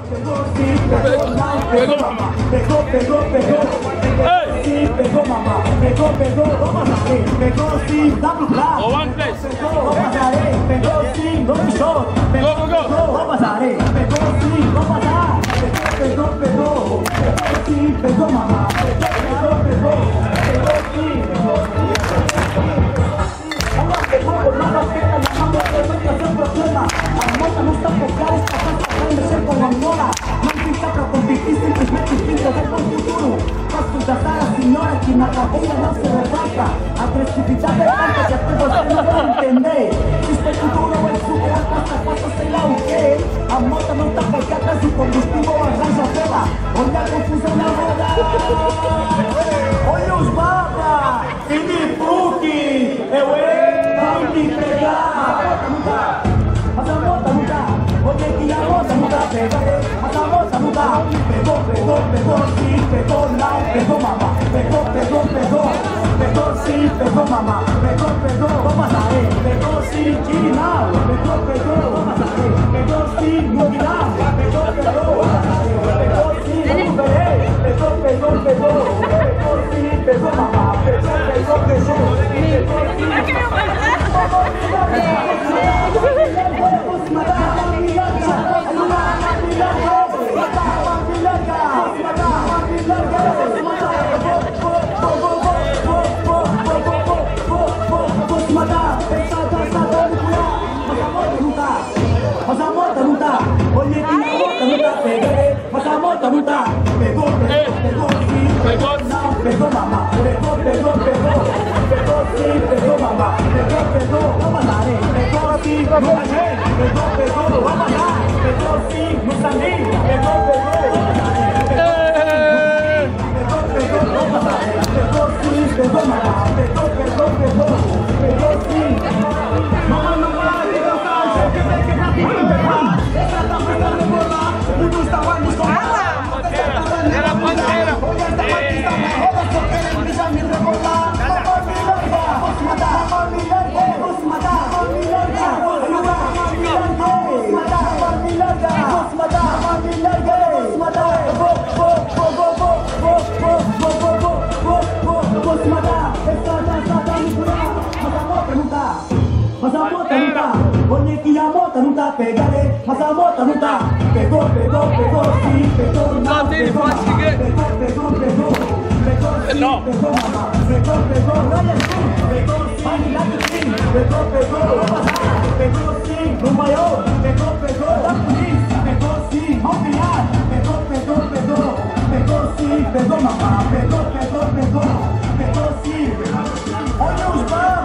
Pegou, mamá. Pegou. Sim, pegou, mamá. Pegou, vamos aí. Pegou sim, dá pro lado. Vamos aí, pegou sim, no show. Vamos aí, pegou sim, vamos lá. Pegou. Pegou sim, pegou, mamá. Pegou sim, Pegou por nada afecta la mano, no es un problema. La moto no está pegada, está fácil de ser con amora. No implica para competir, simplesmente pinta del bom futuro. Posso gastar a senhora que na cadeia não se retrata. A agressividade é tanta que até você não vai entender. Isto é futuro, é superar passo, sei lá o quê. A moto não está pegada, se o combustível arranja vela. Olha a confusão na roda. Olha os baba, e de fruque, vai me pegar. Mas a moto não dá, olha que a moto não dá, mas a moto não dá. Pegou sim, pegou não, pegou mamá. Pegou sim, pegou mamá. Pegou, vamos aí. Pegou sim, que não. Pegou, vamos aí. Pegou sim, no final. Pegou, vamos aí. Pegou sim, vamos ver. Pegou sim, pegou mamá. Pegou. Mas a moto não tá, olha que a moto não tá pegando, mas a moto não tá, pegou sim, não, pegou mamá, pegou sim, pegou mamá, pegou, vamos lá, pegou sim, no Magé, pegou, vamos lá, pegou sim, no Saninho, pegou, vamos lá, pegou sim, pegou mamá, pegou sim, mamãe não vai, pegou caixa, essa tá pegando bola, mundo está mais no era bandeira, olha esta batista, olha só querem brilhar, me rebolar, vamos matar, vamos matar, mas a moto não tá, olha que a moto não tá pegando, mas a moto não tá, pegou sim, pegou não, pegou mamá, pegou sim, no maior, pegou, da polícia, pegou sim, ao virar, pegou sim, pegou mamá, pegou sim, olha os barcos.